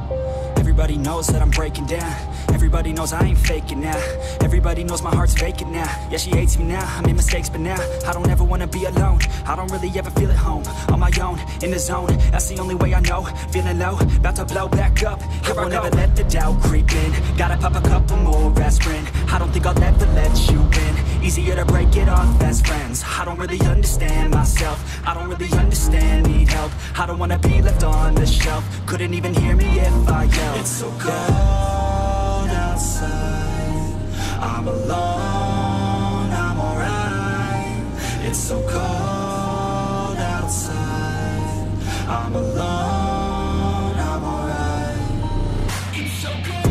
Everybody knows that I'm breaking down. Everybody knows I ain't faking now. Everybody knows my heart's vacant now. Yeah, she hates me now, I made mistakes but now I don't ever wanna be alone. I don't really ever feel at home. On my own, in the zone, that's the only way I know. Feeling low, about to blow back up. Here I won't ever let the doubt creep in. Gotta pop a couple more aspirin. I don't think I'll ever let you in. Easier to break it off best friends. I don't really understand myself. I don't really understand, need help. I don't wanna be left on the shelf. Couldn't even hear me if I yelled. It's so cold outside. I'm alone, I'm alright. It's so cold outside. I'm alone, I'm alright. It's so cold.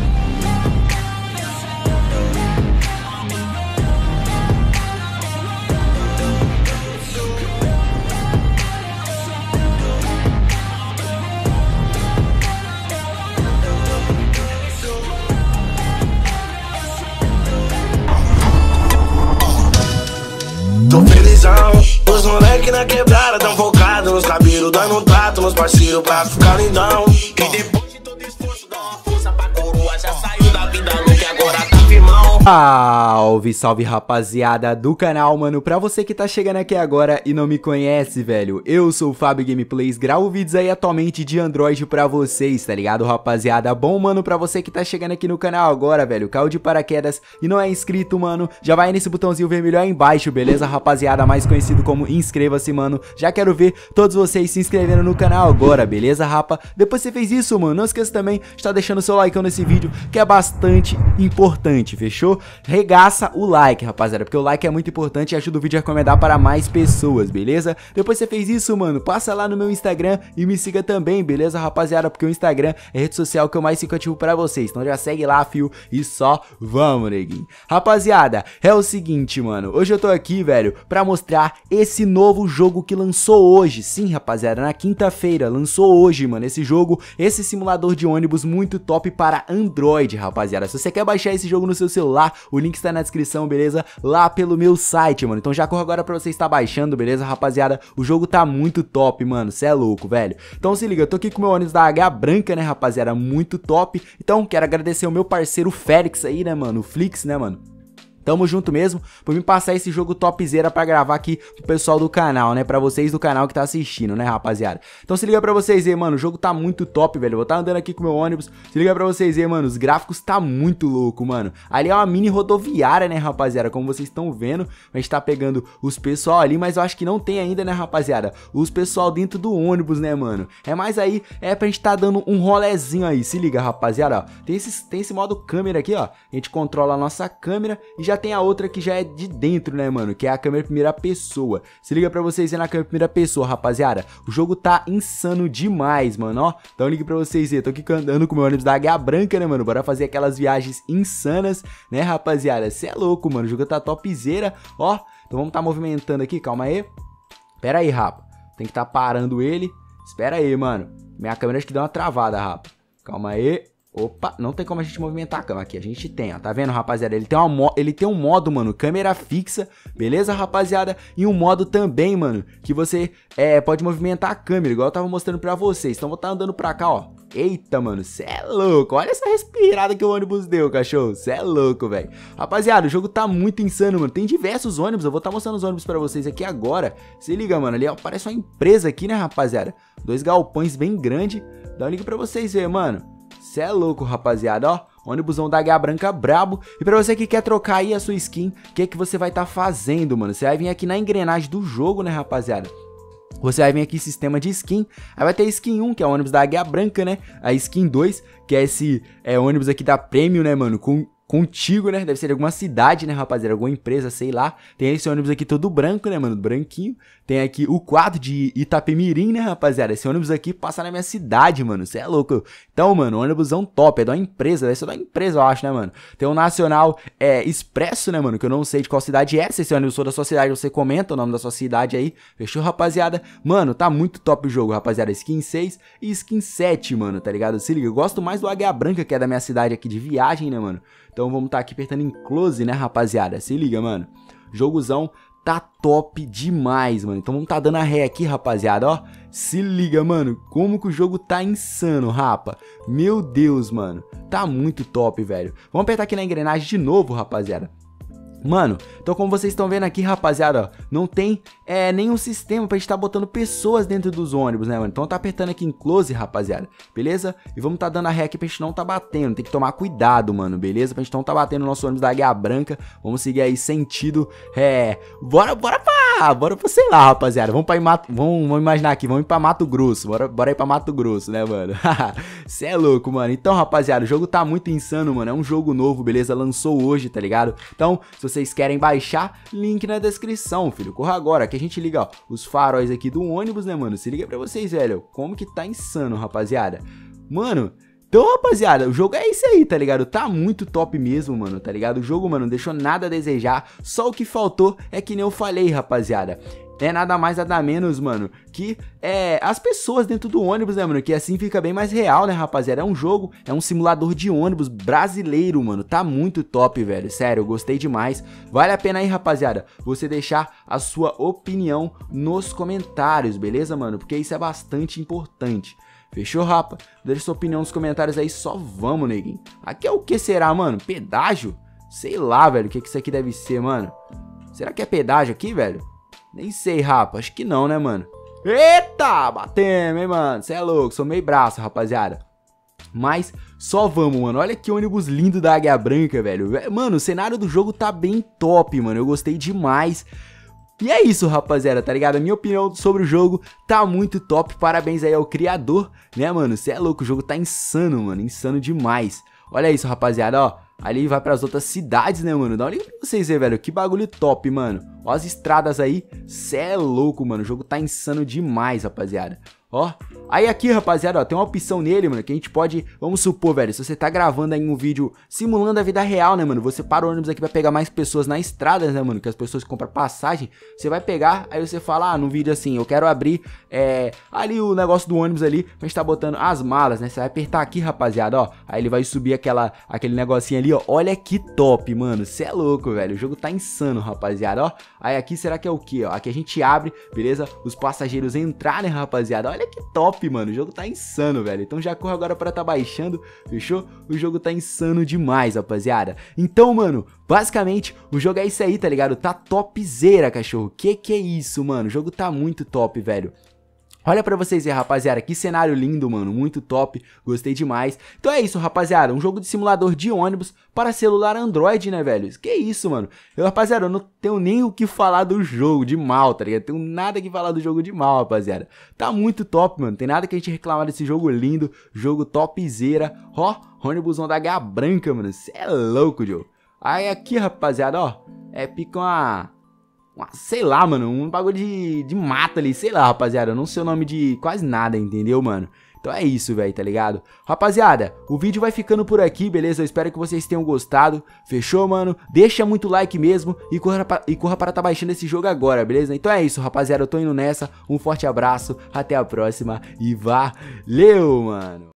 Tô felizão, os moleque na quebrada tão focado nos cabelos, dando um trato nos parceiros pra ficar lindão. E depois de todo esforço, dá uma força pra coroa, já saiu da vida louca e agora tá firmão. Salve, salve rapaziada do canal, mano. Pra você que tá chegando aqui agora e não me conhece, velho, eu sou o Fábio Gameplays, gravo vídeos aí atualmente de Android pra vocês, tá ligado, rapaziada? Bom, mano, pra você que tá chegando aqui no canal agora, velho, caiu de paraquedas e não é inscrito, mano, já vai nesse botãozinho vermelho aí embaixo, beleza, rapaziada? Mais conhecido como inscreva-se, mano. Já quero ver todos vocês se inscrevendo no canal agora, beleza, rapa? Depois você fez isso, mano, não esqueça também de estar deixando seu like nesse vídeo, que é bastante importante, fechou? Regaça o like, rapaziada, porque o like é muito importante e ajuda o vídeo a recomendar para mais pessoas, beleza? Depois você fez isso, mano, passa lá no meu Instagram e me siga também, beleza, rapaziada? Porque o Instagram é a rede social que eu mais fico ativo pra vocês, então já segue lá, fio, e só vamos, neguinho. Rapaziada, é o seguinte, mano, hoje eu tô aqui, velho, pra mostrar esse novo jogo que lançou hoje. Sim, rapaziada, na quinta-feira, lançou hoje, mano, esse jogo, esse simulador de ônibus muito top para Android, rapaziada. Se você quer baixar esse jogo no seu celular, o link está na descrição, beleza? Lá pelo meu site, mano. Então já corre agora pra você estar baixando, beleza, rapaziada? O jogo tá muito top, mano, cê é louco, velho. Então se liga, eu tô aqui com o meu ônibus da H branca, né, rapaziada? Muito top. Então quero agradecer o meu parceiro Félix aí, né, mano? O Flix, né, mano? Tamo junto mesmo, por me passar esse jogo topzera pra gravar aqui pro pessoal do canal, né? Pra vocês do canal que tá assistindo, né, rapaziada? Então se liga pra vocês aí, mano, o jogo tá muito top, velho. Eu vou tá andando aqui com o meu ônibus. Se liga pra vocês aí, mano, os gráficos tá muito louco, mano. Ali é uma mini rodoviária, né, rapaziada? Como vocês estão vendo, a gente tá pegando os pessoal ali, mas eu acho que não tem ainda, né, rapaziada? Os pessoal dentro do ônibus, né, mano? É mais aí, é pra gente tá dando um rolezinho aí. Se liga, rapaziada, ó. Tem esse modo câmera aqui, ó. A gente controla a nossa câmera e já tem a outra que já é de dentro, né, mano? Que é a câmera primeira pessoa. Se liga pra vocês aí na câmera primeira pessoa, rapaziada. O jogo tá insano demais, mano, ó. Então liga pra vocês aí. Tô aqui andando com o meu ônibus da Águia Branca, né, mano? Bora fazer aquelas viagens insanas, né, rapaziada? Cê é louco, mano. O jogo tá topzera, ó. Então vamos tá movimentando aqui, calma aí. Pera aí, rapa. Tem que tá parando ele. Espera aí, mano. Minha câmera acho que deu uma travada, rapa. Calma aí. Opa, não tem como a gente movimentar a câmera aqui, a gente tem, ó, tá vendo, rapaziada? Ele tem um modo, mano, câmera fixa, beleza, rapaziada? E um modo também, mano, que você pode movimentar a câmera, igual eu tava mostrando pra vocês. Então vou tá andando pra cá, ó. Eita, mano, cê é louco, olha essa respirada que o ônibus deu, cachorro, cê é louco, velho. Rapaziada, o jogo tá muito insano, mano, tem diversos ônibus, eu vou tá mostrando os ônibus pra vocês aqui agora. Se liga, mano, ali ó, parece uma empresa aqui, né, rapaziada? Dois galpões bem grandes, dá um link pra vocês verem, mano. Cê é louco, rapaziada, ó. Ônibusão da Águia Branca brabo. E pra você que quer trocar aí a sua skin, o que você vai tá fazendo, mano? Você vai vir aqui na engrenagem do jogo, né, rapaziada? Você vai vir aqui em sistema de skin. Aí vai ter skin 1, que é o ônibus da Águia Branca, né? A skin 2, que é esse ônibus aqui da Premium, né, mano? Contigo, né? Deve ser de alguma cidade, né, rapaziada? Alguma empresa, sei lá. Tem esse ônibus aqui todo branco, né, mano? Branquinho. Tem aqui o quadro de Itapemirim, né, rapaziada? Esse ônibus aqui passa na minha cidade, mano. Cê é louco. Então, mano, ônibusão top. É de uma empresa. Deve ser da empresa, eu acho, né, mano? Tem o Nacional Expresso, né, mano? Que eu não sei de qual cidade é. Se esse ônibus for da sua cidade, você comenta o nome da sua cidade aí. Fechou, rapaziada? Mano, tá muito top o jogo, rapaziada. Skin 6 e skin 7, mano, tá ligado? Se liga, eu gosto mais do Águia Branca, que é da minha cidade aqui de viagem, né, mano? Então vamos tá aqui apertando em close, né, rapaziada? Se liga, mano. Jogozão tá top demais, mano. Então vamos tá dando a ré aqui, rapaziada, ó. Se liga, mano, como que o jogo tá insano, rapa. Meu Deus, mano, tá muito top, velho. Vamos apertar aqui na engrenagem de novo, rapaziada. Mano, então como vocês estão vendo aqui, rapaziada, ó, não tem nenhum sistema pra gente tá botando pessoas dentro dos ônibus, né, mano? Então tá apertando aqui em close, rapaziada, beleza? E vamos tá dando a ré aqui pra gente não tá batendo, tem que tomar cuidado, mano, beleza? Pra gente não tá batendo no nosso ônibus da Águia Branca. Vamos seguir aí sentido, bora pra, sei lá, rapaziada. Vamos imaginar aqui, vamos ir pra Mato Grosso, bora ir pra Mato Grosso, né, mano? Cê é louco, mano. Então, rapaziada, o jogo tá muito insano, mano, é um jogo novo, beleza? Lançou hoje, tá ligado? Então, se vocês querem baixar, link na descrição, filho. Corra agora, que a gente liga, ó, os faróis aqui do ônibus, né, mano? Se liga pra vocês, velho. Como que tá insano, rapaziada. Mano, então, rapaziada, o jogo é isso aí, tá ligado? Tá muito top mesmo, mano, tá ligado? O jogo, mano, não deixou nada a desejar. Só o que faltou é que nem eu falei, rapaziada. É nada mais, nada menos, mano, que as pessoas dentro do ônibus, né, mano, que assim fica bem mais real, né, rapaziada. É um jogo, é um simulador de ônibus brasileiro, mano, tá muito top, velho, sério, eu gostei demais. Vale a pena aí, rapaziada, você deixar a sua opinião nos comentários, beleza, mano, porque isso é bastante importante. Fechou, rapa? Deixa sua opinião nos comentários aí, só vamos, neguinho. Aqui é o que será, mano? Pedágio? Sei lá, velho, o que isso aqui deve ser, mano. Será que é pedágio aqui, velho? Nem sei, rapa, acho que não, né, mano? Eita, batemos, hein, mano? Cê é louco, sou meio braço, rapaziada. Mas só vamos, mano. Olha que ônibus lindo da Águia Branca, velho. Mano, o cenário do jogo tá bem top, mano. Eu gostei demais. E é isso, rapaziada, tá ligado? A minha opinião sobre o jogo tá muito top. Parabéns aí ao criador, né, mano? Cê é louco, o jogo tá insano, mano. Insano demais. Olha isso, rapaziada, ó. Ali vai pras outras cidades, né, mano? Dá uma olhada pra vocês verem, velho. Que bagulho top, mano. Ó as estradas aí. Cê é louco, mano. O jogo tá insano demais, rapaziada. Ó, aí aqui, rapaziada, ó, tem uma opção nele, mano, que a gente pode, vamos supor, velho, se você tá gravando aí um vídeo simulando a vida real, né, mano, você para o ônibus aqui pra pegar mais pessoas na estrada, né, mano, que as pessoas compram passagem, você vai pegar, aí você fala, no vídeo assim, eu quero abrir, ali o negócio do ônibus ali, pra gente tá botando as malas, né, você vai apertar aqui, rapaziada, ó, aí ele vai subir aquele negocinho ali, ó, olha que top, mano, cê é louco, velho, o jogo tá insano, rapaziada, ó, aí aqui será que é o que, ó, aqui a gente abre, beleza, os passageiros entrarem, rapaziada, olha que top, mano, o jogo tá insano, velho. Então já corre agora pra tá baixando, fechou? O jogo tá insano demais, rapaziada. Então, mano, basicamente, o jogo é isso aí, tá ligado? Tá topzera, cachorro. Que é isso, mano? O jogo tá muito top, velho. Olha pra vocês verem, rapaziada, que cenário lindo, mano, muito top, gostei demais. Então é isso, rapaziada, um jogo de simulador de ônibus para celular Android, né, velho? Que isso, mano. Rapaziada, eu não tenho nem o que falar do jogo de mal, tá ligado? Tenho nada que falar do jogo de mal, rapaziada. Tá muito top, mano, tem nada que a gente reclamar desse jogo lindo, jogo topzera. Ó, ônibusão da Águia Branca, mano, cê é louco, Joe. Aí aqui, rapaziada, ó, pica sei lá, mano, um bagulho de mata ali, sei lá, rapaziada, eu não sei o nome de quase nada, entendeu, mano? Então é isso, velho, tá ligado? Rapaziada, o vídeo vai ficando por aqui, beleza? Eu espero que vocês tenham gostado, fechou, mano? Deixa muito like mesmo e corra para tá baixando esse jogo agora, beleza? Então é isso, rapaziada, eu tô indo nessa, um forte abraço, até a próxima e valeu, mano!